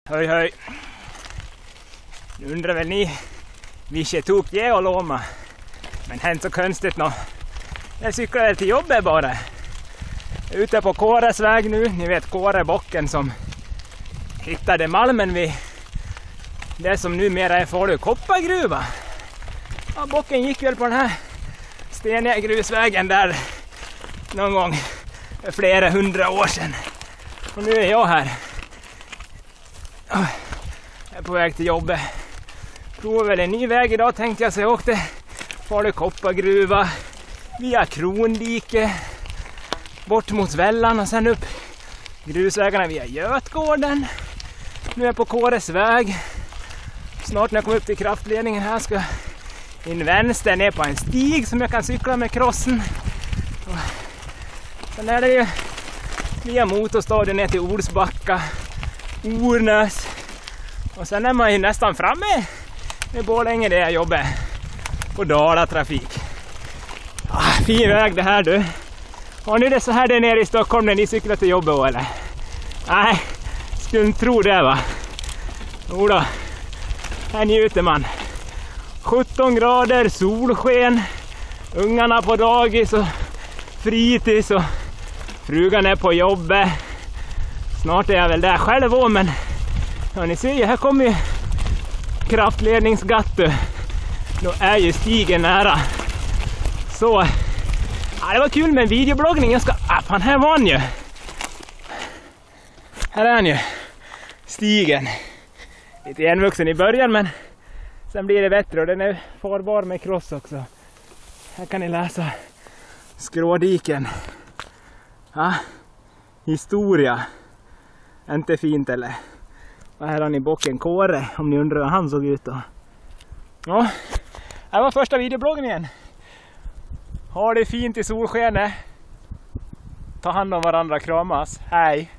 Höj, höj. Nu undrar väl ni, vilket tog jag och låma. Men det är inte så konstigt nå. Jag cyklar väl till jobbet bara. Jag är ute på Kåres väg nu. Ni vet Kårebocken som hittade malmen vid det som numera är Falu koppargruva. Ja, bocken gick väl på den här steniga grusvägen där någon gång för flera 100 år sedan. Och nu är jag här. Jag är på väg till jobbet. Provar väl en ny väg idag tänkte jag, så jag åkte Falu koppargruva via Kronlike bort mot Vällan och sen upp grusvägarna via Götgården. Nu är jag på Kåres väg. Snart när jag kommer upp till kraftledningen här ska jag in vänster ner på en stig som jag kan cykla med crossen. Sen är det ju via motorstadion ner till Olsbacka, Ornäs. Och sen är man ju nästan framme med Borlänge där jag jobbar på Dalatrafik. Fin väg det här du. Och nu är det så här där nere i Stockholm när ni cyklar till jobbet eller? Nej, skulle inte tro det va. Jodå, här njuter man. 17 grader, solsken, ungarna på dagis och fritids och frugan är på jobbet. Snart är jag väl där själv också, men ja, ni ser ju, här kommer ju kraftledningsgattu. Då är ju stigen nära. Så, ja, det var kul med en videobloggning. Jag ska, fan här var han ju. Här är han ju, stigen. Lite igenvuxen i början men sen blir det bättre och den är farbar med cross också. Här kan ni läsa skrådiken. Ja, historia. Inte fint eller? Och här har ni bocken Kåre om ni undrar hur han såg ut då. Ja, här var första videobloggen. Ha det fint i solskenet. Ta hand om varandra, kramas. Hej!